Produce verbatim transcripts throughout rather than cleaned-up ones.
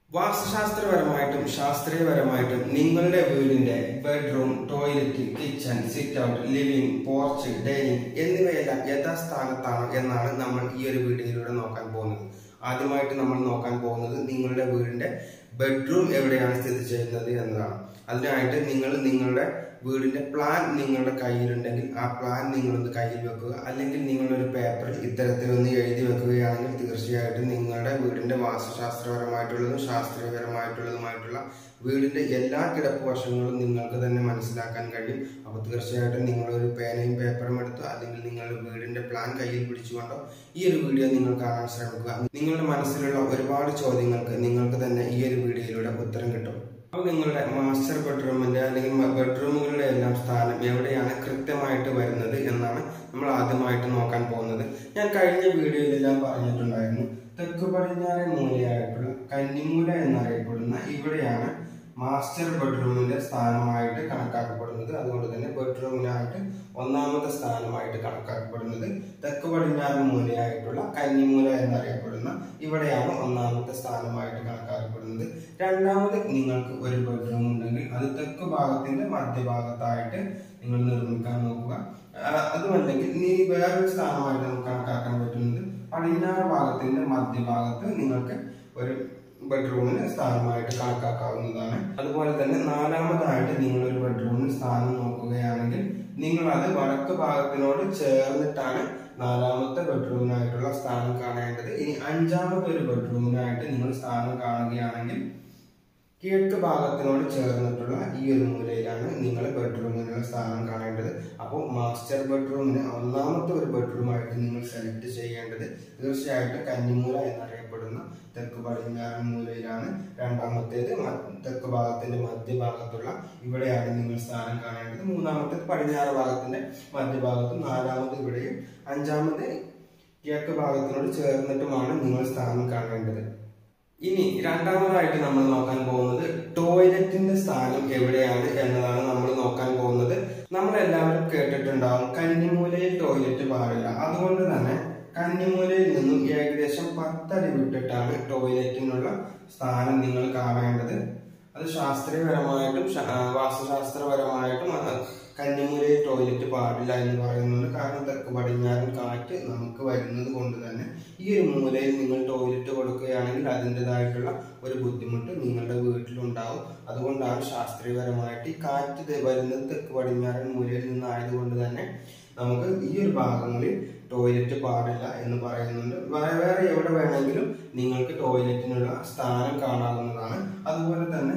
വാസ്തുശാസ്ത്രപരമായിട്ടും ശാസ്ത്രീയപരമായിട്ടും നിങ്ങളുടെ വീടിന്റെ bedroom, toilet, kitchen, sit out, living, porch, dining എന്നിവയെല്ലാം യഥാസ്ഥാനത്താണ് എന്നാണ് നമ്മൾ ഈ ഒരു വീഡിയോയിലൂടെ നോക്കാൻ പോകുന്നത്. ആദ്യമായിട്ട് നമ്മൾ നോക്കാൻ പോകുന്നത് നിങ്ങളുടെ വീടിന്റെ ബെഡ്റൂം എവിടെയാണ് സ്ഥിതി ചെയ്യുന്നത് എന്നതാണ്. അതിനായിട്ട് നിങ്ങൾ നിങ്ങളുടെ വീടിന്റെ പ്ലാൻ നിങ്ങളുടെ കയ്യിലുണ്ടെങ്കിൽ ആ പ്ലാൻ നിങ്ങളൊന്ന് കയ്യിൽ വെക്കുക. അല്ലെങ്കിൽ നിങ്ങളൊരു പേപ്പറിൽ ഇത്തരത്തിലൊന്ന് എഴുതി വെക്കുകയാണെങ്കിൽ തീർച്ചയായിട്ടും നിങ്ങളുടെ വീടിന്റെ വാസ്തുശാസ്ത്രപരമായിട്ടുള്ളതും ശാസ്ത്രീയപരമായിട്ടുള്ളതുമായിട്ടുള്ള വീടിന്റെ എല്ലാ കിടപ്പ് വശങ്ങളും നിങ്ങൾക്ക് തന്നെ മനസ്സിലാക്കാൻ കഴിയും. അപ്പോൾ തീർച്ചയായിട്ടും നിങ്ങളൊരു പേനയും പേപ്പറും എടുത്തോ അല്ലെങ്കിൽ നിങ്ങളുടെ വീടിന്റെ പ്ലാൻ കയ്യിൽ പിടിച്ചുകൊണ്ടോ ഈ ഒരു വീഡിയോ നിങ്ങൾ കാണാൻ ശ്രമിക്കുക. നിങ്ങളുടെ മനസ്സിലുള്ള ഒരുപാട് ചോദ്യങ്ങൾക്ക് നിങ്ങൾക്ക് തന്നെ ഈ ഒരു വീഡിയോയിലൂടെ ഉത്തരം കിട്ടും. അപ്പോൾ നിങ്ങളുടെ മാസ്റ്റർ ബെഡ്റൂമിന്റെ അല്ലെങ്കിൽ ബെഡ്റൂമുകളുടെ എല്ലാം സ്ഥാനം എവിടെയാണ് കൃത്യമായിട്ട് വരുന്നത് എന്നാണ് നമ്മൾ ആദ്യമായിട്ട് നോക്കാൻ പോകുന്നത്. ഞാൻ കഴിഞ്ഞ വീഡിയോയിലെല്ലാം പറഞ്ഞിട്ടുണ്ടായിരുന്നു, തെക്ക് പടിഞ്ഞാറൻ മൂലയായിട്ടുള്ള കന്നിമൂല എന്നറിയപ്പെടുന്ന ഇവിടെയാണ് മാസ്റ്റർ ബെഡ്റൂമിന്റെ സ്ഥാനമായിട്ട് കണക്കാക്കപ്പെടുന്നത്. അതുകൊണ്ട് തന്നെ ബെഡ്റൂമിനായിട്ട് ഒന്നാമത്തെ സ്ഥാനമായിട്ട് കണക്കാക്കപ്പെടുന്നത് തെക്ക് പടിഞ്ഞാറൻ മൂലയായിട്ടുള്ള കന്നിമൂല എന്നറിയപ്പെടുന്ന ഇവിടെയാണ് ഒന്നാമത്തെ സ്ഥാനമായിട്ട് കണക്കാക്കപ്പെടുന്നത്. രണ്ടാമത് നിങ്ങൾക്ക് ഒരു ബെഡ്റൂം ഉണ്ടെങ്കിൽ അത് തെക്ക് ഭാഗത്തിന്റെ മധ്യഭാഗത്തായിട്ട് നിങ്ങൾ നിർമ്മിക്കാൻ നോക്കുക. അതുമല്ലെങ്കിൽ നീ വേറൊരു സ്ഥാനമായിട്ട് നമുക്ക് കണക്കാക്കാൻ പറ്റുന്നത് പടിഞ്ഞാറ് ഭാഗത്തിന്റെ മധ്യഭാഗത്ത് നിങ്ങൾക്ക് ഒരു ബെഡ്റൂമിന് സ്ഥാനമായിട്ട് കണക്കാക്കാവുന്നതാണ്. അതുപോലെ തന്നെ നാലാമതായിട്ട് നിങ്ങൾ ഒരു ബെഡ്റൂമിന് സ്ഥാനം നോക്കുകയാണെങ്കിൽ നിങ്ങൾ അത് വടക്ക് ഭാഗത്തിനോട് ചേർന്നിട്ടാണ് നാലാമത്തെ ബെഡ്റൂമിനായിട്ടുള്ള സ്ഥാനം കാണേണ്ടത്. ഇനി അഞ്ചാമത്തെ ഒരു ബെഡ്റൂമിനായിട്ട് നിങ്ങൾ സ്ഥാനം കാണുകയാണെങ്കിൽ കിഴക്ക് ഭാഗത്തിനോട് ചേർന്നിട്ടുള്ള ഈ ഒരു മൂലയിലാണ് നിങ്ങൾ ബെഡ്റൂമിനുള്ള സ്ഥാനം കാണേണ്ടത്. അപ്പോൾ മാസ്റ്റർ ബെഡ്റൂമിന് ഒന്നാമത്തെ ഒരു ബെഡ്റൂമായിട്ട് നിങ്ങൾ സെലക്ട് ചെയ്യേണ്ടത് തീർച്ചയായിട്ടും കന്നിമൂല എന്നറിയപ്പെടുന്ന തെക്ക് പടിഞ്ഞാറൻ മൂലയിലാണ്. രണ്ടാമത്തേത് തെക്ക് ഭാഗത്തിന്റെ മധ്യഭാഗത്തുള്ള ഇവിടെയാണ് നിങ്ങൾ സ്ഥാനം കാണേണ്ടത്. മൂന്നാമത്തേത് പടിഞ്ഞാറ് ഭാഗത്തിന്റെ മധ്യഭാഗത്തും, നാലാമത് ഇവിടെയും, അഞ്ചാമത് കിഴക്ക് ഭാഗത്തിനോട് ചേർന്നിട്ടുമാണ് നിങ്ങൾ സ്ഥാനം കാണേണ്ടത്. ഇനി രണ്ടാമതായിട്ട് നമ്മൾ നോക്കാൻ പോകുന്നത് ടോയ്ലറ്റിന്റെ സ്ഥാനം എവിടെയാണ് എന്നതാണ് നമ്മൾ നോക്കാൻ പോകുന്നത്. നമ്മൾ എല്ലാവരും കേട്ടിട്ടുണ്ടാവും കന്നിമൂലയിൽ ടോയ്ലറ്റ് പാടില്ല. അതുകൊണ്ട് തന്നെ കന്നിമൂലയിൽ നിന്നും ഏകദേശം പത്തടി വിട്ടിട്ടാണ് ടോയ്ലറ്റിനുള്ള സ്ഥാനം നിങ്ങൾ കാണേണ്ടത്. അത് ശാസ്ത്രീയപരമായിട്ടും വാസ്തുശാസ്ത്രപരമായിട്ടും കന്നിമൂലയിൽ ടോയ്ലറ്റ് പാടില്ല എന്ന് പറയുന്നുണ്ട്. കാരണം തെക്ക് പടിഞ്ഞാറൻ കാറ്റ് നമുക്ക് വരുന്നത് കൊണ്ട് തന്നെ ഈ ഒരു മൂലയിൽ നിങ്ങൾ ടോയ്ലറ്റ് കൊടുക്കുകയാണെങ്കിൽ അതിൻ്റെതായിട്ടുള്ള ഒരു ബുദ്ധിമുട്ട് നിങ്ങളുടെ വീട്ടിലുണ്ടാവും. അതുകൊണ്ടാണ് ശാസ്ത്രീയപരമായിട്ട് ഈ കാറ്റ് വരുന്നത് തെക്ക് പടിഞ്ഞാറൻ മൂലയിൽ നിന്നായതുകൊണ്ട് തന്നെ നമുക്ക് ഈ ഒരു ഭാഗങ്ങളിൽ ടോയ്ലറ്റ് പാടില്ല എന്ന് പറയുന്നുണ്ട്. വേറെ വേറെ എവിടെ വേണമെങ്കിലും നിങ്ങൾക്ക് ടോയ്ലറ്റിനുള്ള സ്ഥാനം കാണാവുന്നതാണ്. അതുപോലെ തന്നെ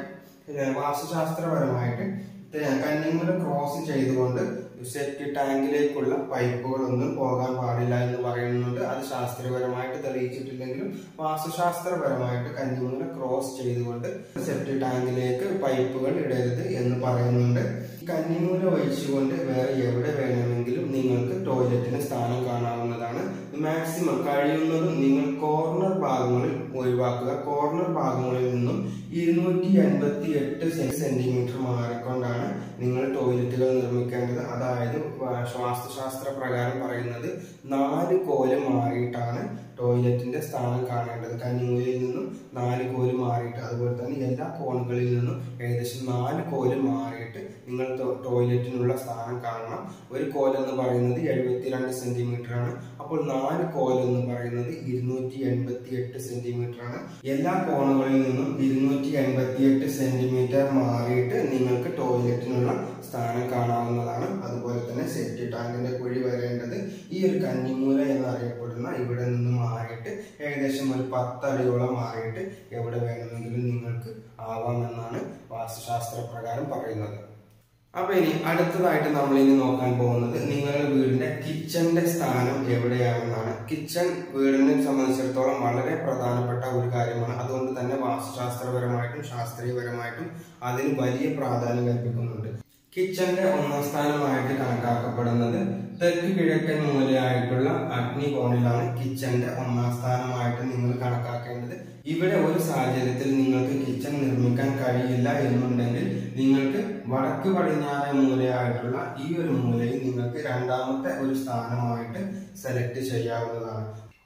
വാസ്തുശാസ്ത്രപരമായിട്ട് കന്നിമൂല ക്രോസ് ചെയ്തുകൊണ്ട് സെപ്റ്റി ടാങ്കിലേക്കുള്ള പൈപ്പുകളൊന്നും പോകാൻ പാടില്ല എന്ന് പറയുന്നുണ്ട്. അത് ശാസ്ത്രീയപരമായിട്ട് തെളിയിച്ചിട്ടില്ലെങ്കിലും വാസ്തുശാസ്ത്രപരമായിട്ട് കന്നിമൂല ക്രോസ് ചെയ്തുകൊണ്ട് സെപ്റ്റി ടാങ്കിലേക്ക് പൈപ്പുകൾ ഇടരുത് എന്ന് പറയുന്നുണ്ട്. കന്നിമൂല ഒഴിച്ചുകൊണ്ട് വേറെ എവിടെ വേണമെങ്കിലും നിങ്ങൾക്ക് ടോയ്ലറ്റിന് സ്ഥാനം കാണാവുന്നതാണ്. മാക്സിമം കഴിയുന്നതും നിങ്ങൾ കോർണർ ഭാഗങ്ങളിൽ ഒഴിവാക്കുക. കോർണർ ഭാഗങ്ങളിൽ നിന്നും ഇരുന്നൂറ്റി അൻപത്തി എട്ട് സെന്റിമീറ്റർ മാറിക്കൊണ്ടാണ് നിങ്ങൾ ടോയ്ലറ്റുകൾ നിർമ്മിക്കേണ്ടത്. അതായത് വാസ്തുശാസ്ത്ര പ്രകാരം പറയുന്നത് നാല് കോല് മാറിയിട്ടാണ് ടോയ്ലറ്റിന്റെ സ്ഥാനം കാണേണ്ടത്. കന്നിമൂലയിൽ നിന്നും നാല് കോല് മാറിയിട്ട്, അതുപോലെ തന്നെ എല്ലാ കോണുകളിൽ നിന്നും ഏകദേശം നാല് കോല് മാറിയിട്ട് നിങ്ങൾ ടോയ്ലറ്റിനുള്ള സ്ഥാനം കാണണം. ഒരു കോൽ എന്ന് പറയുന്നത് എഴുപത്തിരണ്ട് സെന്റിമീറ്റർ ആണ്. അപ്പോൾ നാല് കോൽ എന്ന് പറയുന്നത് ഇരുന്നൂറ്റി എൺപത്തി എട്ട് സെന്റിമീറ്റർ ആണ്. എല്ലാ കോണുകളിൽ നിന്നും ഇരുന്നൂറ്റി എൺപത്തി എട്ട് സെന്റിമീറ്റർ മാറിയിട്ട് നിങ്ങൾക്ക് ടോയ്ലറ്റിനുള്ള സ്ഥാനം കാണാവുന്നതാണ്. അതുപോലെ തന്നെ സെപ്റ്റി ടാങ്കിന്റെ കുഴി വരേണ്ടത് ഈ ഒരു കന്നിമൂല എന്നറിയപ്പെടുന്ന ഇവിടെ നിന്ന് മാറിയിട്ട് ഏകദേശം ഒരു പത്തടിയോളം മാറിയിട്ട് എവിടെ വേണമെങ്കിലും നിങ്ങൾക്ക് ആവാമെന്നാണ് വാസ്തുശാസ്ത്ര പ്രകാരം പറയുന്നത്. അപ്പൊ ഇനി അടുത്തതായിട്ട് നമ്മൾ ഇനി നോക്കാൻ പോകുന്നത് നിങ്ങളുടെ വീടിന്റെ കിച്ചന്റെ സ്ഥാനം എവിടെയാണെന്നാണ്. കിച്ചൺ വീടിനെ സംബന്ധിച്ചിടത്തോളം വളരെ പ്രധാനപ്പെട്ട ഒരു കാര്യമാണ്. അതുകൊണ്ട് തന്നെ വാസ്തുശാസ്ത്രപരമായിട്ടും ശാസ്ത്രീയപരമായിട്ടും അതിന് വലിയ പ്രാധാന്യം കൽപ്പിക്കുന്നുണ്ട്. കിച്ചന്റെ ഒന്നാം സ്ഥാനമായിട്ട് കണക്കാക്കപ്പെടുന്നത് തെക്ക് കിഴക്കൻ മൂലയായിട്ടുള്ള അഗ്നികോണിലാണ് കിച്ചന്റെ ഒന്നാം സ്ഥാനമായിട്ട് നിങ്ങൾ കണക്കാക്കേണ്ടത്. ഇവിടെ ഒരു സാഹചര്യത്തിൽ നിങ്ങൾക്ക് കിച്ചൺ നിർമ്മിക്കാൻ കഴിയില്ല എന്നുണ്ടെങ്കിൽ നിങ്ങൾക്ക് വടക്ക് പടിഞ്ഞാറൻ മൂലയായിട്ടുള്ള ഈ ഒരു മൂലയിൽ നിങ്ങൾക്ക് രണ്ടാമത്തെ ഒരു സ്ഥാനമായിട്ട് സെലക്ട് ചെയ്യാവുന്നതാണ്.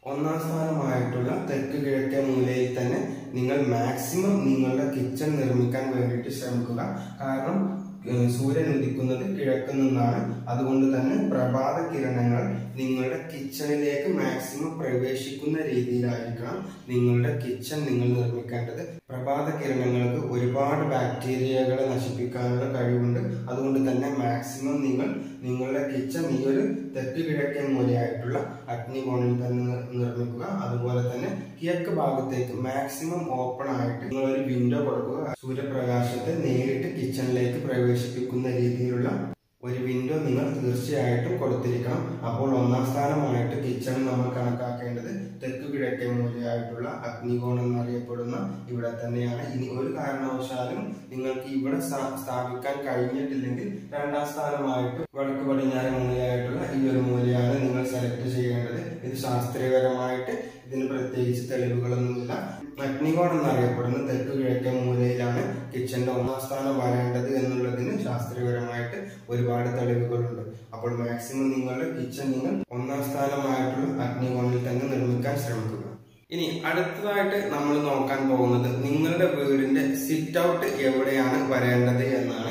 ഒന്നാം സ്ഥാനമായിട്ടുള്ള തെക്ക് കിഴക്കേ മൂലയിൽ തന്നെ നിങ്ങൾ മാക്സിമം നിങ്ങളുടെ കിച്ചൺ നിർമ്മിക്കാൻ വേണ്ടിയിട്ട് ശ്രമിക്കുക. കാരണം സൂര്യൻ ഉദിക്കുന്നത് കിഴക്ക് നിന്നാണ്. അതുകൊണ്ട് തന്നെ പ്രഭാത കിരണങ്ങൾ നിങ്ങളുടെ കിച്ചണിലേക്ക് മാക്സിമം പ്രവേശിക്കുന്ന രീതിയിലായിരിക്കണം നിങ്ങളുടെ കിച്ചൺ നിങ്ങൾ നിർമ്മിക്കേണ്ടത്. പ്രഭാത കിരണങ്ങൾക്ക് ഒരുപാട് ബാക്ടീരിയകളെ നശിപ്പിക്കാനുള്ള കഴിവുണ്ട്. അതുകൊണ്ട് തന്നെ മാക്സിമം നിങ്ങൾ നിങ്ങളുടെ കിച്ചൺ ഈ ഒരു തെക്ക് കിഴക്കേ മൂലയായിട്ടുള്ള അഗ്നികോണിൽ തന്നെ നിർമ്മിക്കുക. അതുപോലെ തന്നെ കിഴക്ക് ഭാഗത്തേക്ക് മാക്സിമം ഓപ്പൺ ആയിട്ട് നിങ്ങൾ ഒരു വിൻഡോ കൊടുക്കുക. സൂര്യപ്രകാശത്തെ നേരിട്ട് കിച്ചണിലേക്ക് പ്രവേശിപ്പിക്കുന്ന രീതിയിലുള്ള ഒരു വിൻഡോ നിങ്ങൾ തീർച്ചയായിട്ടും കൊടുത്തിരിക്കണം. അപ്പോൾ ഒന്നാം സ്ഥാനമായിട്ട് കിച്ചൺ നമ്മൾ കണക്കാക്കേണ്ടത് തെക്ക് കിഴക്കേ മൂലയായിട്ടുള്ള അഗ്നികോൺ എന്നറിയപ്പെടുന്ന ഇവിടെ തന്നെയാണ്. ഇനി ഒരു കാരണവശാലും നിങ്ങൾക്ക് ഇവിടെ സ്ഥാപിക്കാൻ കഴിഞ്ഞിട്ടില്ലെങ്കിൽ രണ്ടാം സ്ഥാനമായിട്ട് വടക്ക് പടിഞ്ഞാറ് മൂലയായിട്ടുള്ള ഈ ഒരു മൂലയാണ് നിങ്ങൾ സെലക്ട് ചെയ്യേണ്ടത്. ഇത് ശാസ്ത്രീയപരമായിട്ട് ഇതിന് പ്രത്യേകിച്ച് തെളിവുകളൊന്നുമില്ല. അഗ്നികോൺ എന്നറിയപ്പെടുന്ന തെക്ക് കിഴക്കേ മൂലയിലാണ് കിച്ചന്റെ ഒന്നാം സ്ഥാനം വരേണ്ടത് എന്നുള്ളതിന് ശാസ്ത്രീയപരമായിട്ട് ഒരുപാട് തെളിവുകളുണ്ട്. അപ്പോൾ മാക്സിമം നിങ്ങളുടെ കിച്ചൺ നിങ്ങൾ ഒന്നാം സ്ഥാനമായിട്ടുള്ള അഗ്നികോണിൽ തന്നെ നിർമ്മിക്കാൻ ശ്രമിക്കുക. ഇനി അടുത്തതായിട്ട് നമ്മൾ നോക്കാൻ പോകുന്നത് നിങ്ങളുടെ വീടിന്റെ സിറ്റ് ഔട്ട് എവിടെയാണ് വരേണ്ടത് എന്നാണ്.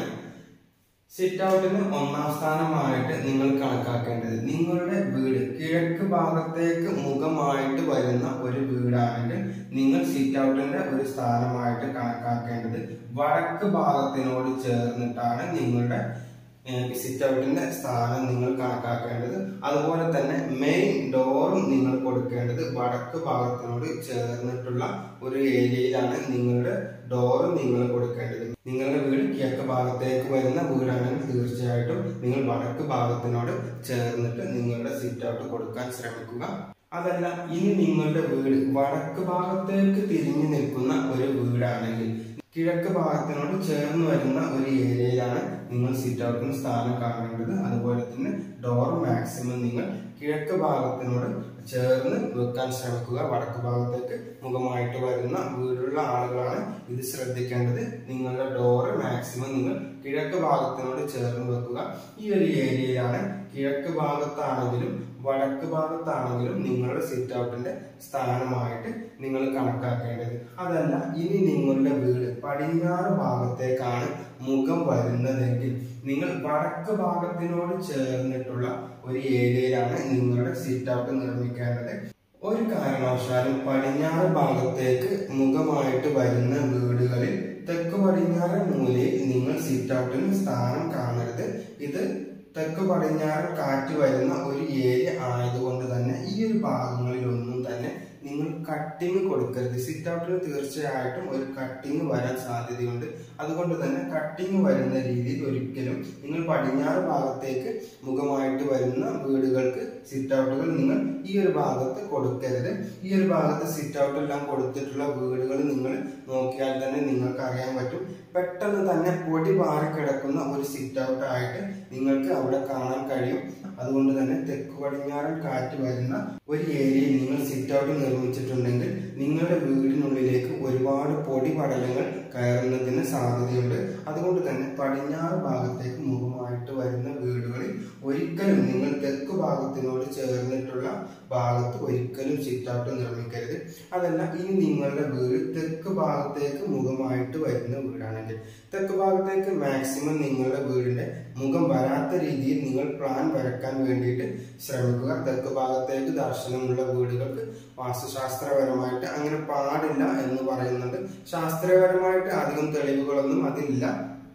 സിറ്റ് ഔട്ടിന് ഒന്നാം സ്ഥാനമായിട്ട് നിങ്ങൾ കണക്കാക്കേണ്ടത് നിങ്ങളുടെ വീട് കിഴക്ക് ഭാഗത്തേക്ക് മുഖമായിട്ട് വരുന്ന ഒരു വീടാണെങ്കിൽ നിങ്ങൾ സിറ്റ് ഔട്ടിന്റെ ഒരു സ്ഥാനമായിട്ട് കണക്കാക്കേണ്ടത് വടക്ക് ഭാഗത്തിനോട് ചേർന്നിട്ടാണ് നിങ്ങളുടെ സിറ്റ് ഔട്ടിന്റെ സ്ഥാനം നിങ്ങൾ കണക്കാക്കേണ്ടത്. അതുപോലെ തന്നെ മെയിൻ ഡോറും നിങ്ങൾ കൊടുക്കേണ്ടത് വടക്ക് ഭാഗത്തിനോട് ചേർന്നിട്ടുള്ള ഒരു ഏരിയയിലാണ് നിങ്ങളുടെ ഡോറും നിങ്ങൾ കൊടുക്കേണ്ടത്. നിങ്ങളുടെ വീട് കിഴക്ക് ഭാഗത്തേക്ക് വരുന്ന വീടാണെങ്കിൽ തീർച്ചയായിട്ടും നിങ്ങൾ വടക്ക് ഭാഗത്തിനോട് ചേർന്നിട്ട് നിങ്ങളുടെ സിറ്റ് ഔട്ട് കൊടുക്കാൻ ശ്രമിക്കുക. അതല്ല ഇനി നിങ്ങളുടെ വീട് വടക്ക് ഭാഗത്തേക്ക് തിരിഞ്ഞു നിൽക്കുന്ന ഒരു വീടാണെങ്കിൽ കിഴക്ക് ഭാഗത്തിനോട് ചേർന്ന് വരുന്ന ഒരു ഏരിയയിലാണ് നിങ്ങൾ സിറ്റ് ഔട്ടിന് സ്ഥാനം കാണേണ്ടത്. അതുപോലെ തന്നെ ഡോർ മാക്സിമം നിങ്ങൾ കിഴക്ക് ഭാഗത്തിനോട് ചേർന്ന് വെക്കാൻ ശ്രമിക്കുക. വടക്ക് ഭാഗത്തേക്ക് മുഖമായിട്ട് വരുന്ന വീടുള്ള ആളുകളാണ് ഇത് ശ്രദ്ധിക്കേണ്ടത്. നിങ്ങളുടെ ഡോറ് മാക്സിമം നിങ്ങൾ കിഴക്ക് ഭാഗത്തിനോട് ചേർന്ന് വെക്കുക. ഈ ഒരു ഏരിയയിലാണ് കിഴക്ക് ഭാഗത്താണെങ്കിലും വടക്ക് ഭാഗത്താണെങ്കിലും നിങ്ങളുടെ സിറ്റ് ഔട്ടിന്റെ സ്ഥാനമായിട്ട് നിങ്ങൾ കണക്കാക്കേണ്ടത്. അതല്ല ഇനി നിങ്ങളുടെ വീട് പടിഞ്ഞാറ് ഭാഗത്തേക്കാണ് മുഖം വരുന്നതെങ്കിൽ നിങ്ങൾ വടക്ക് ഭാഗത്തിനോട് ചേർന്നിട്ടുള്ള ഒരു ഏരിയയിലാണ് നിങ്ങളുടെ സിറ്റ് ഔട്ട് നിർമ്മിക്കേണ്ടത്. ഒരു കാരണവശാലും പടിഞ്ഞാറ് ഭാഗത്തേക്ക് മുഖമായിട്ട് വരുന്ന വീടുകളിൽ തെക്ക് പടിഞ്ഞാറ് മൂലയിൽ നിങ്ങൾ സിറ്റ് ഔട്ടിന് സ്ഥാനം കാണരുത്. ഇത് തെക്ക് പടിഞ്ഞാറ് കാറ്റ് വരുന്ന ഒരു ഏരിയ ആയതുകൊണ്ട് തന്നെ ഈ ഒരു ഭാഗങ്ങളിലൊന്നും തന്നെ നിങ്ങൾ കട്ടിങ് കൊടുക്കരുത്. സിറ്റ് ഔട്ടിന് തീർച്ചയായിട്ടും ഒരു കട്ടിങ് വരാൻ സാധ്യതയുണ്ട്. അതുകൊണ്ട് തന്നെ കട്ടിങ് വരുന്ന രീതിയിൽ ഒരിക്കലും നിങ്ങൾ പടിഞ്ഞാറ് ഭാഗത്തേക്ക് മുഖമായിട്ട് വരുന്ന വീടുകൾക്ക് സിറ്റ് ഔട്ടുകൾ നിങ്ങൾ ഈ ഒരു ഭാഗത്ത് കൊടുക്കരുത്. ഈ ഒരു ഭാഗത്ത് സിറ്റ് ഔട്ട് എല്ലാം കൊടുത്തിട്ടുള്ള വീടുകൾ നിങ്ങൾ നോക്കിയാൽ തന്നെ നിങ്ങൾക്ക് അറിയാൻ പറ്റും. പെട്ടെന്ന് തന്നെ പൊടി പാറി കിടക്കുന്ന ഒരു സിറ്റ് ഔട്ട് ആയിട്ട് നിങ്ങൾക്ക് അവിടെ കാണാൻ കഴിയും. അതുകൊണ്ട് തന്നെ തെക്ക് പടിഞ്ഞാറൻ കാറ്റ് വരുന്ന ഒരു ഏരിയയിൽ നിങ്ങൾ സിറ്റ് ഔട്ട് നിർമ്മിച്ചിട്ടുണ്ടെങ്കിൽ നിങ്ങളുടെ വീടിനുള്ളിലേക്ക് ഒരുപാട് പൊടി പടലങ്ങൾ കയറുന്നതിന് സാധ്യതയുണ്ട്. അതുകൊണ്ട് തന്നെ പടിഞ്ഞാറ് ഭാഗത്തേക്ക് മുഖമായിട്ട് വരുന്ന വീടുകളിൽ ഒരിക്കലും നിങ്ങൾ തെക്ക് ഭാഗത്തിനോട് ചേർന്നിട്ടുള്ള ഭാഗത്ത് ഒരിക്കലും സിറ്റ് ഔട്ട് നിർമ്മിക്കരുത്. അതല്ല ഇനി നിങ്ങളുടെ വീട് തെക്ക് ഭാഗത്തേക്ക് മുഖമായിട്ട് വരുന്ന വീടാണെങ്കിൽ തെക്ക് ഭാഗത്തേക്ക് മാക്സിമം നിങ്ങളുടെ വീടിന്റെ മുഖം വരാത്ത രീതിയിൽ നിങ്ങൾ പ്ലാൻ വരക്കാൻ വേണ്ടിയിട്ട് ശ്രമിക്കുക. തെക്ക് ഭാഗത്തേക്ക് ദർശനമുള്ള വീടുകൾക്ക് വാസ്തുശാസ്ത്രപരമായിട്ട് അങ്ങനെ പാടില്ല എന്ന് പറയുന്നുണ്ട്. ശാസ്ത്രീയപരമായിട്ട് അധികം തെളിവുകളൊന്നും അതില്ല.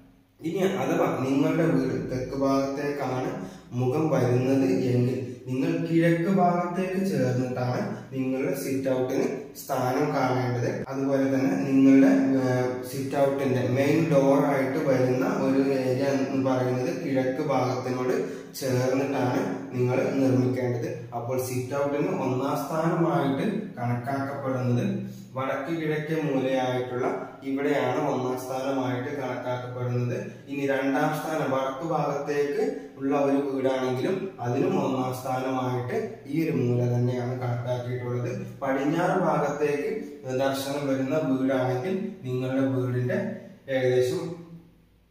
ഇനി അഥവാ നിങ്ങളുടെ വീട് തെക്ക് ഭാഗത്തേക്കാണ് മുഖം വരുന്നത് എങ്കിൽ നിങ്ങൾ കിഴക്ക് ഭാഗത്തേക്ക് ചേർന്നിട്ടാണ് നിങ്ങളുടെ സിറ്റ് ഔട്ടിന് സ്ഥാനം കാണേണ്ടത്. അതുപോലെ തന്നെ നിങ്ങളുടെ സിറ്റ് ഔട്ടിന്റെ മെയിൻ ഡോർ ആയിട്ട് വരുന്ന ഒരു ഏരിയ എന്ന് പറയുന്നത് കിഴക്ക് ഭാഗത്തിനോട് ചേർന്നിട്ടാണ് നിങ്ങൾ നിർമ്മിക്കേണ്ടത്. അപ്പോൾ സിറ്റ് ഔട്ടിന് ഒന്നാം സ്ഥാനമായിട്ട് കണക്കാക്കപ്പെടുന്നത് വടക്ക് കിഴക്കേ മൂലയായിട്ടുള്ള ഇവിടെയാണ് ഒന്നാം സ്ഥാനമായിട്ട് കണക്കാക്കപ്പെടുന്നത്. ഇനി രണ്ടാം സ്ഥാനം വടക്ക് ഭാഗത്തേക്ക് ഉള്ള ഒരു വീടാണെങ്കിലും അതിനും ഒന്നാം സ്ഥാനമായിട്ട് ഈ ഒരു മൂല തന്നെയാണ് കണക്കാക്കിയിട്ടുള്ളത്. പടിഞ്ഞാറ് ഭാഗത്തേക്ക് ദർശനം വരുന്ന വീടാണെങ്കിൽ നിങ്ങളുടെ വീടിന്റെ ഏകദേശം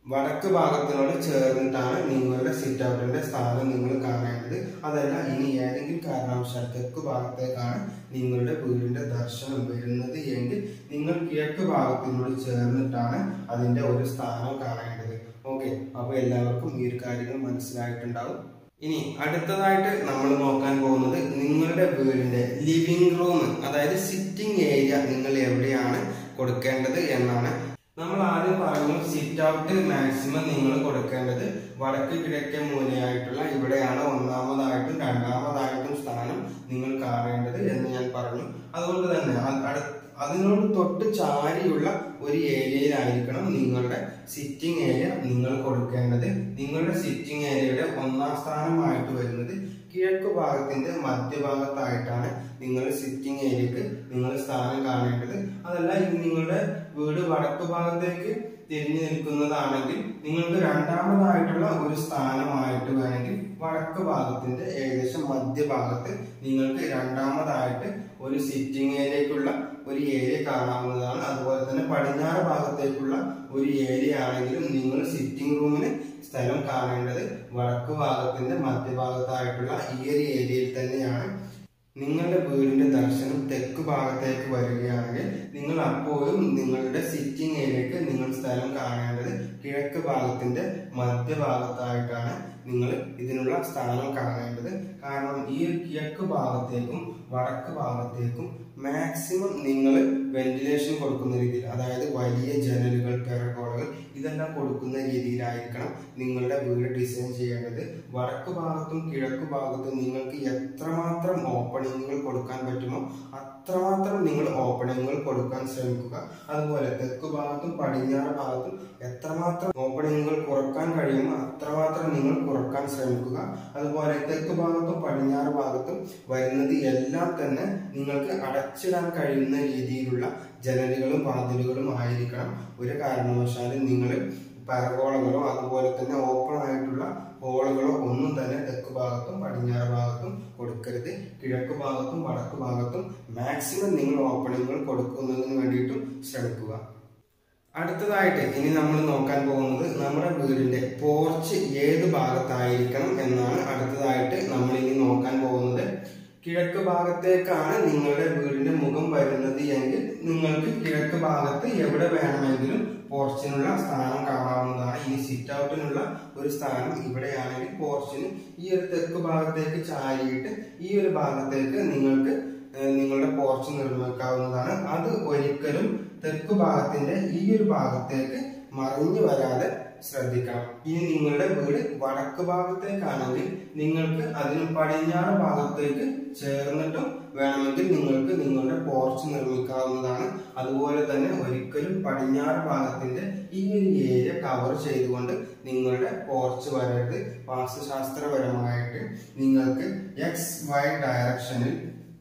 വടക്ക് ഭാഗത്തിനോട് ചേർന്നിട്ടാണ് നിങ്ങളുടെ സിറ്റ് ഔട്ടിന്റെ സ്ഥാനം നിങ്ങൾ കാണേണ്ടത്. അതല്ല ഇനി ഏതെങ്കിലും കാരണവശാൽ തെക്ക് ഭാഗത്തേക്കാണ് നിങ്ങളുടെ വീടിന്റെ ദർശനം വരുന്നത് എങ്കിൽ നിങ്ങൾ കിഴക്ക് ഭാഗത്തിനോട് ചേർന്നിട്ടാണ് അതിന്റെ ഒരു സ്ഥാനം കാണേണ്ടത്. ഓക്കെ, അപ്പൊ എല്ലാവർക്കും ഈ ഒരു കാര്യങ്ങൾ മനസ്സിലായിട്ടുണ്ടാവും. ഇനി അടുത്തതായിട്ട് നമ്മൾ നോക്കാൻ പോകുന്നത് നിങ്ങളുടെ വീടിന്റെ ലിവിംഗ് റൂം, അതായത് സിറ്റിംഗ് ഏരിയ നിങ്ങൾ എവിടെയാണ് കൊടുക്കേണ്ടത് എന്നാണ്. നമ്മൾ ആദ്യം പറഞ്ഞു സിറ്റ് ഔട്ട് മാക്സിമം നിങ്ങൾ കൊടുക്കേണ്ടത് വടക്ക് കിഴക്കേ മൂലയായിട്ടുള്ള ഇവിടെയാണ് ഒന്നാമതായിട്ടും രണ്ടാമതായിട്ടും സ്ഥാനം നിങ്ങൾ കാണേണ്ടത് എന്ന് ഞാൻ പറഞ്ഞു. അതുകൊണ്ട് തന്നെ അതിനോട് തൊട്ട് ചാരിയുള്ള ഒരു ഏരിയയിലായിരിക്കണം നിങ്ങളുടെ സിറ്റിംഗ് ഏരിയ നിങ്ങൾ കൊടുക്കേണ്ടത്. നിങ്ങളുടെ സിറ്റിംഗ് ഏരിയയുടെ ഒന്നാം സ്ഥാനമായിട്ട് വരുന്നത് കിഴക്ക് ഭാഗത്തിന്റെ മധ്യഭാഗത്തായിട്ടാണ് നിങ്ങൾ സിറ്റിംഗ് ഏരിയക്ക് നിങ്ങൾ സ്ഥാനം കാണേണ്ടത്. അതല്ല ഇത് നിങ്ങളുടെ വീട് വടക്ക് ഭാഗത്തേക്ക് തിരിഞ്ഞു നിൽക്കുന്നതാണെങ്കിൽ നിങ്ങൾക്ക് രണ്ടാമതായിട്ടുള്ള ഒരു സ്ഥാനമായിട്ട് വേണമെങ്കിൽ വടക്ക് ഭാഗത്തിന്റെ ഏകദേശം മധ്യഭാഗത്ത് നിങ്ങൾക്ക് രണ്ടാമതായിട്ട് ഒരു സിറ്റിംഗ് ഏരിയക്കുള്ള ഒരു ഏരിയ കാണാവുന്നതാണ്. അതുപോലെ തന്നെ പടിഞ്ഞാറ് ഭാഗത്തേക്കുള്ള ഒരു ഏരിയ ആണെങ്കിലും നിങ്ങൾ സിറ്റിംഗ് റൂമിന് സ്ഥലം കാണേണ്ടത് വടക്ക് ഭാഗത്തിന്റെ മധ്യഭാഗത്തായിട്ടുള്ള ഈ ഒരു ഏരിയയിൽ തന്നെയാണ്. നിങ്ങളുടെ വീടിന്റെ ദർശനം തെക്ക് ഭാഗത്തേക്ക് വരികയാണെങ്കിൽ നിങ്ങൾ അപ്പോഴും നിങ്ങളുടെ സിറ്റിംഗ് ഏരിയക്ക് നിങ്ങൾ സ്ഥലം കാണേണ്ടത് കിഴക്ക് ഭാഗത്തിന്റെ മധ്യഭാഗത്തായിട്ടാണ് നിങ്ങൾ ഇതിനുള്ള സ്ഥാനം കാണേണ്ടത്. കാരണം ഈ കിഴക്ക് ഭാഗത്തേക്കും വടക്ക് ഭാഗത്തേക്കും മാക്സിമം നിങ്ങൾ വെന്റിലേഷൻ കൊടുക്കുന്ന രീതിയിൽ, അതായത് വലിയ ജനലുകൾ, പെരകോളകൾ ഇതെല്ലാം കൊടുക്കുന്ന രീതിയിലായിരിക്കണം നിങ്ങളുടെ വീട് ഡിസൈൻ ചെയ്യേണ്ടത്. വടക്ക് ഭാഗത്തും കിഴക്ക് ഭാഗത്തും നിങ്ങൾക്ക് എത്രമാത്രം ഓപ്പണിങ്ങുകൾ കൊടുക്കാൻ പറ്റുമോ അത്രമാത്രം നിങ്ങൾ ഓപ്പണിങ്ങുകൾ കൊടുക്കാൻ ശ്രമിക്കുക. അതുപോലെ തെക്ക് ഭാഗത്തും പടിഞ്ഞാറ് ഭാഗത്തും എത്രമാത്രം ഓപ്പണിങ്ങുകൾ കുറക്കാൻ കഴിയുമോ അത്രമാത്രം നിങ്ങൾ കുറക്കാൻ ശ്രമിക്കുക. അതുപോലെ തെക്ക് ഭാഗത്തും പടിഞ്ഞാറ് ഭാഗത്തും വരുന്നത് എല്ലാം തന്നെ നിങ്ങൾക്ക് അടച്ചിടാൻ കഴിയുന്ന രീതിയിലുള്ള ജനലുകളും വാതിലുകളും ആയിരിക്കണം. ഒരു കാരണവശാലും നിങ്ങൾ പരകോളകളോ അതുപോലെ തന്നെ ഓപ്പൺ ആയിട്ടുള്ള ഹോളുകളോ ഒന്നും തന്നെ തെക്ക് ഭാഗത്തും പടിഞ്ഞാറ് ഭാഗത്തും കൊടുക്കരുത്. കിഴക്ക് ഭാഗത്തും വടക്ക് ഭാഗത്തും മാക്സിമം നിങ്ങൾ ഓപ്പണിങ്ങുകൾ കൊടുക്കുന്നതിന് വേണ്ടിയിട്ടും ശ്രമിക്കുക. അടുത്തതായിട്ട് ഇനി നമ്മൾ നോക്കാൻ പോകുന്നത് നമ്മുടെ വീടിന്റെ പോർച്ച് ഏത് ഭാഗത്തായിരിക്കണം എന്നാണ്. അടുത്തതായിട്ട് നമ്മൾ ഇനി നോക്കാൻ പോകുന്നത് കിഴക്ക് ഭാഗത്തേക്കാണ് നിങ്ങളുടെ വീടിന്റെ മുഖം വരുന്നത് എങ്കിൽ നിങ്ങൾക്ക് കിഴക്ക് ഭാഗത്ത് എവിടെ വേണമെങ്കിലും പോർച്ചിനുള്ള സ്ഥാനം കാണാവുന്നതാണ്. ഇനി സിറ്റ് ഔട്ടിനുള്ള ഒരു സ്ഥാനം ഇവിടെയാണെങ്കിൽ പോർച്ചിന് ഈ ഒരു തെക്ക് ഭാഗത്തേക്ക് ചാരിയിട്ട് ഈ ഒരു ഭാഗത്തേക്ക് നിങ്ങൾക്ക് നിങ്ങളുടെ പോർച്ച് നിർമ്മിക്കാവുന്നതാണ്. അത് ഒരിക്കലും തെക്ക് ഭാഗത്തിന്റെ ഈ ഒരു ഭാഗത്തേക്ക് മറിഞ്ഞു വരാതെ ശ്രദ്ധിക്കണം. ഇനി നിങ്ങളുടെ വീട് വടക്ക് ഭാഗത്തേക്കാണെങ്കിൽ നിങ്ങൾക്ക് അതിന് പടിഞ്ഞാറ് ഭാഗത്തേക്ക് ചേർന്നിട്ടും വേണമെങ്കിൽ നിങ്ങൾക്ക് നിങ്ങളുടെ പോർച്ച് നിർമ്മിക്കാവുന്നതാണ്. അതുപോലെ തന്നെ ഒരിക്കലും പടിഞ്ഞാറ് ഭാഗത്തിന്റെ ഈ ഒരു ഏരിയ കവർ ചെയ്തുകൊണ്ട് നിങ്ങളുടെ പോർച്ച് വരരുത്. വാസ്തുശാസ്ത്രപരമായിട്ട് നിങ്ങൾക്ക് എക്സ് വൈ ഡയറക്ഷനിൽ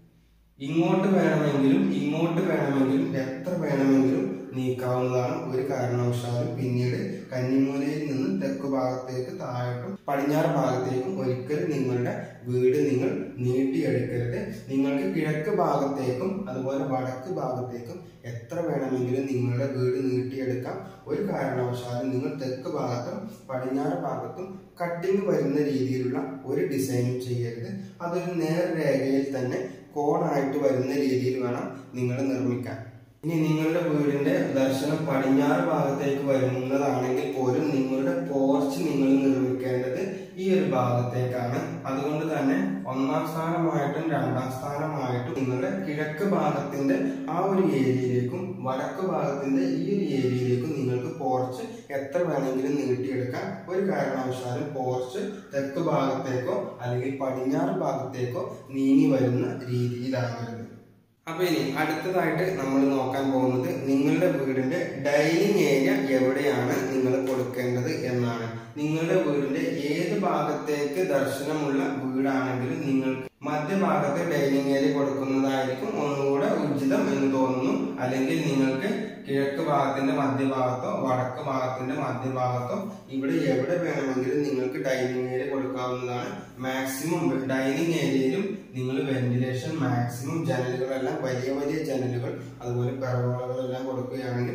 ഇങ്ങോട്ട് വേണമെങ്കിലും ഇങ്ങോട്ട് വേണമെങ്കിലും എത്ര വേണമെങ്കിലും നീക്കാവുന്നതാണ്. ഒരു കാരണവശാലും പിന്നീട് കന്നിമൂലയിൽ നിന്ന് തെക്ക് ഭാഗത്തേക്ക് താഴോട്ടും പടിഞ്ഞാറ് ഭാഗത്തേക്കും ഒരിക്കലും നിങ്ങളുടെ വീട് നിങ്ങൾ നീട്ടിയെടുക്കരുത്. നിങ്ങൾക്ക് കിഴക്ക് ഭാഗത്തേക്കും അതുപോലെ വടക്ക് ഭാഗത്തേക്കും എത്ര വേണമെങ്കിലും നിങ്ങളുടെ വീട് നീട്ടിയെടുക്കാം. ഒരു കാരണവശാലും നിങ്ങൾ തെക്ക് ഭാഗത്തും പടിഞ്ഞാറ് ഭാഗത്തും കട്ടിങ് വരുന്ന രീതിയിലുള്ള ഒരു ഡിസൈനും ചെയ്യരുത്. അതൊരു നേർരേഖയിൽ തന്നെ കോണായിട്ട് വരുന്ന രീതിയിൽ വേണം നിങ്ങൾ നിർമ്മിക്കാൻ. ഇനി നിങ്ങളുടെ വീടിന്റെ ദർശനം പടിഞ്ഞാറ് ഭാഗത്തേക്ക് വരുന്നതാണെങ്കിൽ പോലും നിങ്ങളുടെ പോർച്ച് നിങ്ങൾ നിർമ്മിക്കേണ്ടത് ഈ ഒരു ഭാഗത്തേക്കാണ്. അതുകൊണ്ട് തന്നെ ഒന്നാം സ്ഥാനമായിട്ടും രണ്ടാം സ്ഥാനമായിട്ടും നിങ്ങളുടെ കിഴക്ക് ഭാഗത്തിന്റെ ആ ഒരു ഏരിയയിലേക്കും വടക്ക് ഭാഗത്തിന്റെ ഈ ഒരു ഏരിയയിലേക്കും നിങ്ങൾക്ക് പോർച്ച് എത്ര വേണമെങ്കിലും നീട്ടിയെടുക്കാം. ഒരു കാരണവശാലും പോർച്ച് തെക്ക് ഭാഗത്തേക്കോ അല്ലെങ്കിൽ പടിഞ്ഞാറ് ഭാഗത്തേക്കോ നീങ്ങി വരുന്ന രീതിയിലാകരുത്. അപ്പൊ ഇനി അടുത്തതായിട്ട് നമ്മൾ നോക്കാൻ പോകുന്നത് നിങ്ങളുടെ വീടിന്റെ ഡൈനിങ് ഏരിയ എവിടെയാണ് നിങ്ങൾ കൊടുക്കേണ്ടത് എന്നാണ്. നിങ്ങളുടെ വീടിന്റെ ഏത് ഭാഗത്തേക്ക് ദർശനമുള്ള വീടാണെങ്കിലും നിങ്ങൾക്ക് മധ്യഭാഗത്ത് ഡൈനിങ് ഏരിയ കൊടുക്കുന്നതായിരിക്കും ഒന്നുകൂടെ ഉചിതം എന്ന് തോന്നുന്നു. അല്ലെങ്കിൽ നിങ്ങൾക്ക് കിഴക്ക് ഭാഗത്തിന്റെ മധ്യഭാഗത്തോ വടക്ക് ഭാഗത്തിന്റെ മധ്യഭാഗത്തോ ഇവിടെ എവിടെ വേണമെങ്കിലും നിങ്ങൾക്ക് ഡൈനിങ് ഏരിയ കൊടുക്കാവുന്നതാണ്. മാക്സിമം ഡൈനിങ് ഏരിയയിലും നിങ്ങൾ വെന്റിലേഷൻ മാക്സിമം ജനലുകളെല്ലാം വലിയ വലിയ ജനലുകൾ അതുപോലെ പെറകോളകളെല്ലാം കൊടുക്കുകയാണെങ്കിൽ ഒന്ന്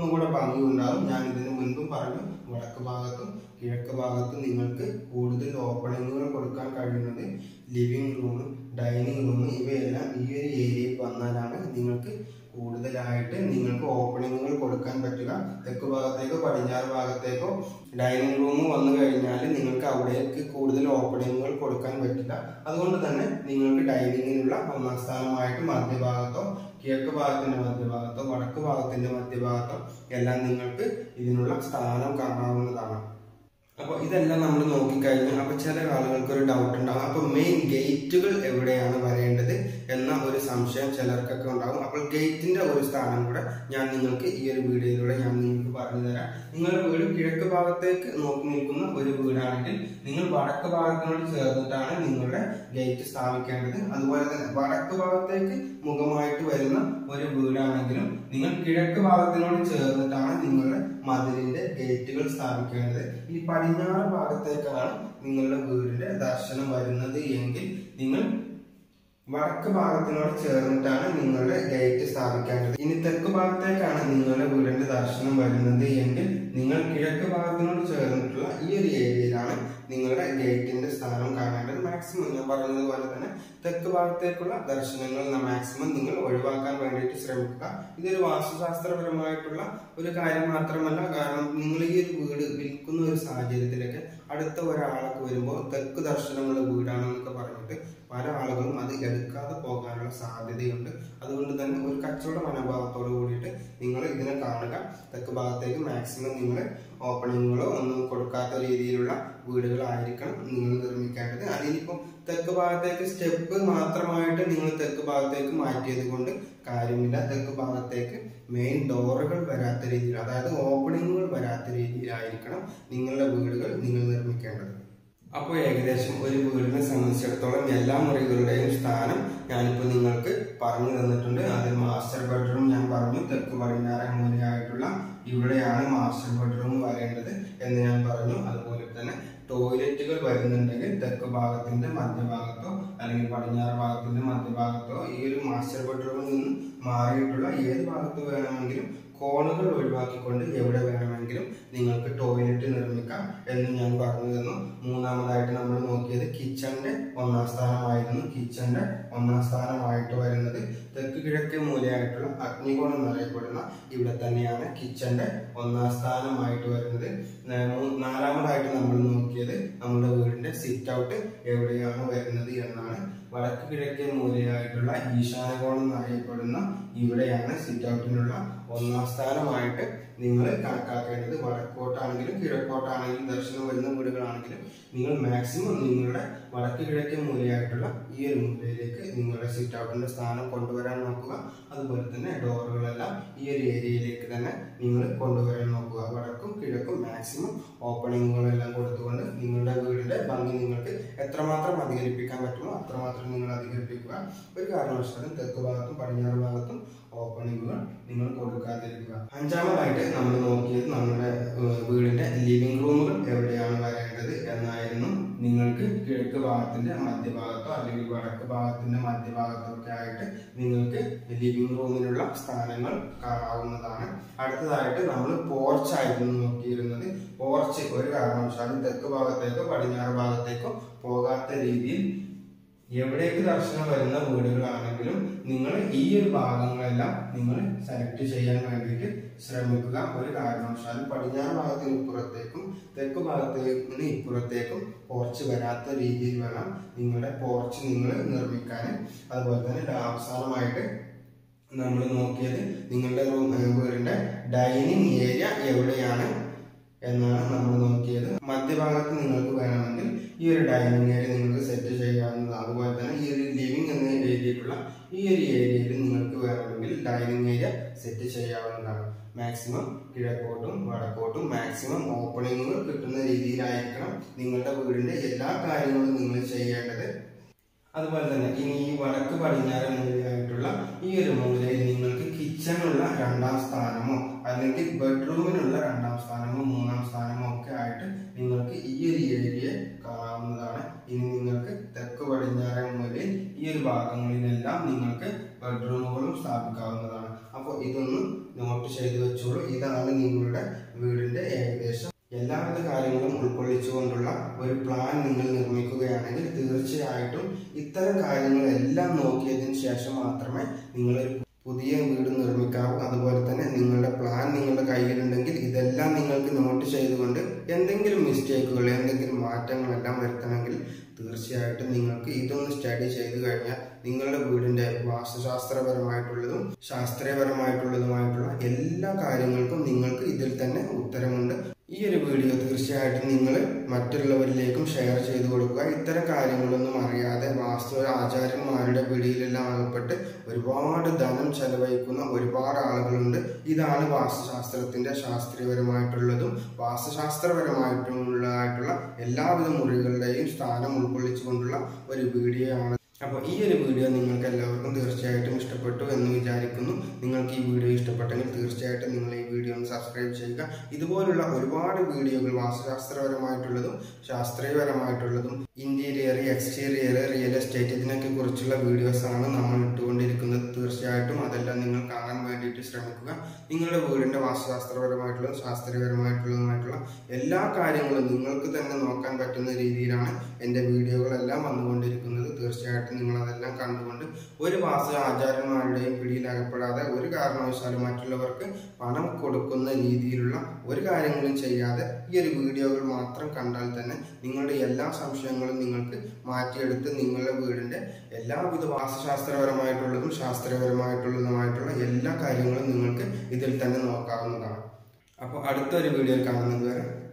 ഒന്നുകൂടെ ഭംഗി ഉണ്ടാകും. ഞാൻ ഇതിന് മുൻപും പറഞ്ഞു, വടക്ക് ഭാഗത്തും കിഴക്ക് ഭാഗത്തും നിങ്ങൾക്ക് കൂടുതൽ ഓപ്പണിങ്ങുകൾ കൊടുക്കാൻ കഴിയുന്നത് ലിവിംഗ് റൂം, ഡൈനിങ് റൂം ഇവയെല്ലാം ഈ ഒരു ഏരിയയിൽ വന്നാലാണ് നിങ്ങൾക്ക് കൂടുതലായിട്ട് നിങ്ങൾക്ക് ഓപ്പണിങ്ങുകൾ കൊടുക്കാൻ പറ്റുക. തെക്ക് ഭാഗത്തേക്കോ പടിഞ്ഞാറ് ഭാഗത്തേക്കോ ഡൈനിങ് റൂം വന്നു കഴിഞ്ഞാൽ നിങ്ങൾക്ക് അവിടേക്ക് കൂടുതൽ ഓപ്പണിങ്ങുകൾ കൊടുക്കാൻ പറ്റില്ല. അതുകൊണ്ട് തന്നെ നിങ്ങൾക്ക് ഡൈനിങ്ങിനുള്ള ഒന്നാം സ്ഥാനമായിട്ട് മധ്യഭാഗത്തോ കിഴക്ക് ഭാഗത്തിന്റെ മധ്യഭാഗത്തോ വടക്ക് ഭാഗത്തിന്റെ മധ്യഭാഗത്തോ എല്ലാം നിങ്ങൾക്ക് ഇതിനുള്ള സ്ഥാനം കാണാവുന്നതാണ്. അപ്പോൾ ഇതെല്ലാം നമ്മൾ നോക്കിക്കഴിഞ്ഞാൽ അപ്പോൾ ചില ആളുകൾക്ക് ഒരു ഡൗട്ട് ഉണ്ടാകും, അപ്പോൾ മെയിൻ ഗേറ്റുകൾ എവിടെയാണ് വരേണ്ടത് എന്ന ഒരു സംശയം ചിലർക്കൊക്കെ ഉണ്ടാകും. അപ്പോൾ ഗേറ്റിന്റെ ഒരു സ്ഥാനം കൂടെ ഞാൻ നിങ്ങൾക്ക് ഈ ഒരു വീഡിയോയിലൂടെ ഞാൻ നിങ്ങൾക്ക് പറഞ്ഞു തരാം. നിങ്ങളുടെ വീട് കിഴക്ക് ഭാഗത്തേക്ക് നോക്കി നിൽക്കുന്ന ഒരു വീടാണെങ്കിൽ നിങ്ങൾ വടക്ക് ഭാഗത്തിനോട് ചേർന്നിട്ടാണ് നിങ്ങളുടെ ഗേറ്റ് സ്ഥാപിക്കേണ്ടത്. അതുപോലെ തന്നെ വടക്ക് ഭാഗത്തേക്ക് മുഖമായിട്ട് വരുന്ന ഒരു വീടാണെങ്കിലും നിങ്ങൾ കിഴക്ക് ഭാഗത്തിനോട് ചേർന്നിട്ടാണ് നിങ്ങളുടെ മതിലിന്റെ ഗേറ്റുകൾ സ്ഥാപിക്കേണ്ടത്. ഈ പടിഞ്ഞാറ് ഭാഗത്തേക്കാണ് നിങ്ങളുടെ വീടിന്റെ ദർശനം വരുന്നത് എങ്കിൽ നിങ്ങൾ വടക്ക് ഭാഗത്തിനോട് ചേർന്നിട്ടാണ് നിങ്ങളുടെ ഗേറ്റ് സ്ഥാപിക്കേണ്ടത്. ഇനി തെക്ക് ഭാഗത്തേക്കാണ് നിങ്ങളുടെ വീടിന്റെ ദർശനം വരുന്നത് എങ്കിൽ നിങ്ങൾ കിഴക്ക് ഭാഗത്തിനോട് ചേർന്നിട്ടുള്ള ഈ ഒരു ഏരിയയിലാണ് നിങ്ങളുടെ ഗേറ്റിന്റെ സ്ഥാനം കാണേണ്ടത്. മാക്സിമം ഞാൻ പറഞ്ഞതുപോലെ തന്നെ തെക്ക് ഭാഗത്തേക്കുള്ള ദർശനങ്ങൾ മാക്സിമം നിങ്ങൾ ഒഴിവാക്കാൻ വേണ്ടിയിട്ട് ശ്രമിക്കുക. ഇതൊരു വാസ്തുശാസ്ത്രപരമായിട്ടുള്ള ഒരു കാര്യം മാത്രമല്ല, കാരണം നിങ്ങൾ ഈ ഒരു വീട് വിൽക്കുന്ന ഒരു സാഹചര്യത്തിലൊക്കെ അടുത്ത ഒരാൾക്ക് വരുമ്പോൾ തെക്ക് ദർശനമുള്ള വീടാണെന്നൊക്കെ പറഞ്ഞിട്ട് പല ആളുകളും അത് എടുക്കാതെ പോകാനുള്ള സാധ്യതയുണ്ട്. അതുകൊണ്ട് തന്നെ ഒരു കച്ചവട മനോഭാവത്തോട് കൂടിയിട്ട് നിങ്ങൾ ഇതിനെ കാണുക. തെക്ക് ഭാഗത്തേക്ക് മാക്സിമം നിങ്ങൾ ഓപ്പണിങ്ങുകളോ ഒന്നും കൊടുക്കാത്ത രീതിയിലുള്ള വീടുകളായിരിക്കണം നിങ്ങൾ നിർമ്മിക്കേണ്ടത്. അതിനിപ്പം തെക്ക് ഭാഗത്തേക്ക് സ്റ്റെപ്പ് മാത്രമായിട്ട് നിങ്ങൾ തെക്ക് ഭാഗത്തേക്ക് മാറ്റിയത് കൊണ്ട് കാര്യമില്ല. തെക്ക് ഭാഗത്തേക്ക് മെയിൻ ഡോറുകൾ വരാത്ത രീതിയിൽ, അതായത് ഓപ്പണിങ്ങുകൾ വരാത്ത രീതിയിലായിരിക്കണം നിങ്ങളുടെ വീടുകൾ നിങ്ങൾ നിർമ്മിക്കേണ്ടത്. അപ്പോൾ ഏകദേശം ഒരു വീടിനെ സംബന്ധിച്ചിടത്തോളം എല്ലാ മുറികളുടെയും സ്ഥാനം ഞാനിപ്പോൾ നിങ്ങൾക്ക് പറഞ്ഞു തന്നിട്ടുണ്ട്. അതിൽ മാസ്റ്റർ ബെഡ്റൂം ഞാൻ പറഞ്ഞു, തെക്ക് പടിഞ്ഞാറൻ മൂലയായിട്ടുള്ള ഇവിടെയാണ് മാസ്റ്റർ ബെഡ്റൂം വരേണ്ടത് എന്ന് ഞാൻ പറഞ്ഞു. അതുപോലെ തന്നെ ടോയ്ലറ്റുകൾ വരുന്നുണ്ടെങ്കിൽ തെക്ക് ഭാഗത്തിന്റെ മധ്യഭാഗത്തോ അല്ലെങ്കിൽ പടിഞ്ഞാറ് ഭാഗത്തിന്റെ മധ്യഭാഗത്തോ ഈ ഒരു മാസ്റ്റർ ബെഡ്റൂമിൽ നിന്ന് മാറിയിട്ടുള്ള ഏത് ഭാഗത്ത് വേണമെങ്കിലും കോണുകൾ ഒഴിവാക്കിക്കൊണ്ട് എവിടെ വേണമെങ്കിലും നിങ്ങൾക്ക് ടോയ്ലറ്റ് നിർമ്മിക്കാം എന്ന് ഞാൻ പറഞ്ഞു തന്നു. മൂന്നാമതായിട്ട് നമ്മൾ നോക്കിയത് കിച്ചന്റെ ഒന്നാം സ്ഥാനമായിരുന്നു. കിച്ചന്റെ ഒന്നാം സ്ഥാനമായിട്ട് വരുന്നത് തെക്ക് കിഴക്കേ മൂലയായിട്ടുള്ള അഗ്നികോണം എന്നറിയപ്പെടുന്ന ഇവിടെ തന്നെയാണ് കിച്ചന്റെ ഒന്നാം സ്ഥാനമായിട്ട് വരുന്നത്. നാലാമതായിട്ട് നമ്മൾ നോക്കിയത് നമ്മുടെ വീടിന്റെ സിറ്റ് ഔട്ട് എവിടെയാണ് വരുന്നത് എന്നാണ്. വടക്ക് കിഴക്കേ മൂലയായിട്ടുള്ള ഈശാനകോണം എന്നറിയപ്പെടുന്ന ഇവിടെയാണ് സിറ്റ് ഔട്ടിനുള്ള ഒന്നാം സ്ഥാനമായിട്ട് നിങ്ങൾ കണക്കാക്കേണ്ടത്. വടക്കോട്ടാണെങ്കിലും കിഴക്കോട്ടാണെങ്കിലും ദർശനം വരുന്ന വീടുകളാണെങ്കിലും നിങ്ങൾ മാക്സിമം നിങ്ങളുടെ വടക്ക് കിഴക്കേ മൂലയായിട്ടുള്ള ഈ ഒരു മൂലയിലേക്ക് നിങ്ങളുടെ സിറ്റ് ഔട്ടിന്റെ സ്ഥാനം കൊണ്ടുവരാൻ നോക്കുക. അതുപോലെ തന്നെ ഡോറുകളെല്ലാം ഈ ഒരു ഏരിയയിലേക്ക് തന്നെ നിങ്ങൾ കൊണ്ടുവരാൻ നോക്കുക. വടക്കും കിഴക്കും മാക്സിമം ഓപ്പണിങ്ങുകളെല്ലാം കൊടുത്തുകൊണ്ട് നിങ്ങളുടെ വീടിന്റെ ഭംഗി നിങ്ങൾക്ക് എത്രമാത്രം അധികരിപ്പിക്കാൻ പറ്റുമോ അത്രമാത്രം നിങ്ങൾ അധികരിപ്പിക്കുക. ഒരു കാരണവശാലും തെക്ക് ഭാഗത്തും പടിഞ്ഞാറ് ഭാഗത്തും ഓപ്പണിങ്ങുകൾ നിങ്ങൾ കൊടുക്കാതിരിക്കുക. അഞ്ചാമതായിട്ട് നമ്മൾ നോക്കിയത് നമ്മുടെ വീടിന്റെ ലിവിംഗ് റൂമുകൾ എവിടെയാണ് വരേണ്ടത് എന്നായിരുന്നു. നിങ്ങൾക്ക് കിഴക്ക് ഭാഗത്തിന്റെ മധ്യഭാഗത്തോ അല്ലെങ്കിൽ വടക്ക് ഭാഗത്തിന്റെ മധ്യഭാഗത്തോ ഒക്കെ ആയിട്ട് നിങ്ങൾക്ക് ലിവിംഗ് റൂമിനുള്ള സ്ഥാനങ്ങൾ കാണാവുന്നതാണ്. അടുത്തതായിട്ട് നമ്മൾ പോർച്ച് ആയിരുന്നു നോക്കിയിരുന്നത്. പോർച്ച് ഒരു കാരണവശാലും തെക്ക് ഭാഗത്തേക്കോ പടിഞ്ഞാറ് ഭാഗത്തേക്കോ പോകാത്ത രീതിയിൽ എവിടേക്ക് ദർശനം വരുന്ന വീടുകളാണെങ്കിലും നിങ്ങൾ ഈ ഒരു ഭാഗങ്ങളെല്ലാം നിങ്ങൾ സെലക്ട് ചെയ്യാൻ വേണ്ടിയിട്ട് ശ്രമിക്കുക. ഒരു കാരണവശാലും പടിഞ്ഞാറ് ഭാഗത്തിന് ഇപ്പുറത്തേക്കും തെക്ക് ഭാഗത്തിന് ഇപ്പുറത്തേക്കും പോർച്ച് വരാത്ത രീതിയിൽ വേണം നിങ്ങളുടെ പോർച്ച് നിങ്ങൾ നിർമ്മിക്കാൻ. അതുപോലെ തന്നെ അവസാനമായിട്ട് നമ്മൾ നോക്കിയത് നിങ്ങളുടെ വീടിന്റെ ഡൈനിങ് ഏരിയ എവിടെയാണ് എന്നാണ് നമ്മൾ നോക്കിയത്. മധ്യഭാഗത്ത് നിങ്ങൾക്ക് വേണമെങ്കിൽ ഈ ഒരു ഡൈനിങ് ഏരിയ നിങ്ങൾക്ക് സെറ്റ് ചെയ്യാവുന്നതാണ്. അതുപോലെ തന്നെ ഈ ഒരു ലിവിംഗ് എന്ന് എഴുതിയിട്ടുള്ള ഈ ഒരു ഏരിയയിൽ നിങ്ങൾക്ക് വേണമെങ്കിൽ ഡൈനിങ് ഏരിയ സെറ്റ് ചെയ്യാവുന്നതാണ്. മാക്സിമം കിഴക്കോട്ടും വടക്കോട്ടും മാക്സിമം ഓപ്പണിങ്ങുകൾ കിട്ടുന്ന രീതിയിലായിരിക്കണം നിങ്ങളുടെ വീടിന്റെ എല്ലാ കാര്യങ്ങളും നിങ്ങൾ ചെയ്യേണ്ടത്. അതുപോലെ തന്നെ ഇനി ഈ വടക്ക് പടിഞ്ഞാറ് മൂലയായിട്ടുള്ള ഈ ഒരു മൂലയിൽ നിങ്ങൾക്ക് കിച്ചണുള്ള രണ്ടാം സ്ഥാനമോ അല്ലെങ്കിൽ ബെഡ്റൂമിനുള്ള രണ്ടാം സ്ഥാനമോ മൂന്നാം സ്ഥാനമോ ഒക്കെ ആയിട്ട് നിങ്ങൾക്ക് ഈ ഒരു ഏരിയ കാണാവുന്നതാണ്. ഇനി നിങ്ങൾക്ക് തെക്ക് പടിഞ്ഞാറ് മൂലയിൽ ഈ ഒരു ഭാഗങ്ങളിലെല്ലാം നിങ്ങൾക്ക് ബെഡ്റൂമുകളും സ്ഥാപിക്കാവുന്നതാണ്. അപ്പോൾ ഇതൊന്ന് നോട്ട് ചെയ്ത് വെച്ചോളൂ. ഇതാണ് നിങ്ങളുടെ വീടിന്റെ ഏകദേശം എല്ലാവിധ കാര്യങ്ങളും ഉൾക്കൊള്ളിച്ചുകൊണ്ടുള്ള ഒരു പ്ലാൻ നിങ്ങൾ നിർമ്മിക്കുകയാണെങ്കിൽ തീർച്ചയായിട്ടും ഇത്തരം കാര്യങ്ങളെല്ലാം നോക്കിയതിന് ശേഷം മാത്രമേ നിങ്ങൾ പുതിയ വീട് നിർമ്മിക്കാവൂ. അതുപോലെ തന്നെ നിങ്ങളുടെ പ്ലാൻ നിങ്ങളുടെ കയ്യിലുണ്ടെങ്കിൽ ഇതെല്ലാം നിങ്ങൾക്ക് നോട്ട് ചെയ്തുകൊണ്ട് എന്തെങ്കിലും മിസ്റ്റേക്കുകൾ എന്തെങ്കിലും മാറ്റങ്ങളെല്ലാം വരുത്തണമെങ്കിൽ തീർച്ചയായിട്ടും നിങ്ങൾക്ക് ഇതൊന്ന് സ്റ്റഡി ചെയ്ത് കഴിഞ്ഞാൽ നിങ്ങളുടെ വീടിന്റെ വാസ്തുശാസ്ത്രപരമായിട്ടുള്ളതും ശാസ്ത്രീയപരമായിട്ടുള്ളതുമായിട്ടുള്ള എല്ലാ കാര്യങ്ങൾക്കും നിങ്ങൾക്ക് ഇതിൽ തന്നെ ഉത്തരമുണ്ട്. ഈ ഒരു വീഡിയോ തീർച്ചയായിട്ടും നിങ്ങൾ മറ്റുള്ളവരിലേക്കും ഷെയർ ചെയ്ത് കൊടുക്കുക. ഇത്തരം കാര്യങ്ങളൊന്നും അറിയാതെ വാസ്തു ആചാര്യന്മാരുടെ പിടിയിലെല്ലാം അകപ്പെട്ട് ഒരുപാട് ധനം ചെലവഴിക്കുന്ന ഒരുപാട് ആളുകളുണ്ട്. ഇതാണ് വാസ്തുശാസ്ത്രത്തിന്റെ ശാസ്ത്രീയപരമായിട്ടുള്ളതും വാസ്തുശാസ്ത്രപരമായിട്ടുള്ളതായിട്ടുള്ള എല്ലാവിധ മുറികളുടെയും സ്ഥാനം ഉൾക്കൊള്ളിച്ചുകൊണ്ടുള്ള ഒരു വീഡിയോ ആണ്. അപ്പോൾ ഈ ഒരു വീഡിയോ നിങ്ങൾക്ക് എല്ലാവർക്കും തീർച്ചയായിട്ടും ഇഷ്ടപ്പെട്ടു എന്ന് വിചാരിക്കുന്നു. നിങ്ങൾക്ക് ഈ വീഡിയോ ഇഷ്ടപ്പെട്ടെങ്കിൽ തീർച്ചയായിട്ടും നിങ്ങൾ ഈ വീഡിയോ ഒന്ന് സബ്സ്ക്രൈബ് ചെയ്യുക. ഇതുപോലുള്ള ഒരുപാട് വീഡിയോകൾ വാസ്തുശാസ്ത്രപരമായിട്ടുള്ളതും ശാസ്ത്രീയപരമായിട്ടുള്ളതും ഇന്റീരിയർ, എക്സ്റ്റീരിയർ, റിയൽ എസ്റ്റേറ്റ് ഇതിനൊക്കെ കുറിച്ചുള്ള വീഡിയോസ് ആണ് നമ്മൾ ഇട്ടുകൊണ്ടിരിക്കുന്നത്. തീർച്ചയായിട്ടും അതെല്ലാം നിങ്ങൾ കാണാൻ വേണ്ടിയിട്ട് ശ്രമിക്കുക. നിങ്ങളുടെ വീടിന്റെ വാസ്തുശാസ്ത്രപരമായിട്ടുള്ളതും ശാസ്ത്രീയപരമായിട്ടുള്ളതുമായിട്ടുള്ള എല്ലാ കാര്യങ്ങളും നിങ്ങൾക്ക് തന്നെ നോക്കാൻ പറ്റുന്ന രീതിയിലാണ് എൻ്റെ വീഡിയോകളെല്ലാം വന്നുകൊണ്ടിരിക്കുന്നത്. തീർച്ചയായിട്ടും നിങ്ങൾ അതെല്ലാം കണ്ടുകൊണ്ട് ഒരു വാസ്തു ആചാര്യന്മാരുടെയും പിടിയിലകപ്പെടാതെ ഒരു കാരണവശാലും മറ്റുള്ളവർക്ക് പണം കൊടുക്കുന്ന രീതിയിലുള്ള ഒരു കാര്യങ്ങളും ചെയ്യാതെ ഈ ഒരു വീഡിയോകൾ മാത്രം കണ്ടാൽ തന്നെ നിങ്ങളുടെ എല്ലാ സംശയങ്ങളും നിങ്ങൾക്ക് മാറ്റിയെടുത്ത് നിങ്ങളുടെ വീടിന്റെ എല്ലാവിധ വാസ്തുശാസ്ത്രപരമായിട്ടുള്ളതും ശാസ്ത്രീയപരമായിട്ടുള്ളതുമായിട്ടുള്ള എല്ലാ കാര്യങ്ങളും നിങ്ങൾക്ക് ഇതിൽ തന്നെ നോക്കാവുന്നതാണ്. അപ്പോൾ അടുത്തൊരു വീഡിയോയിൽ കാണുന്നത് വരെ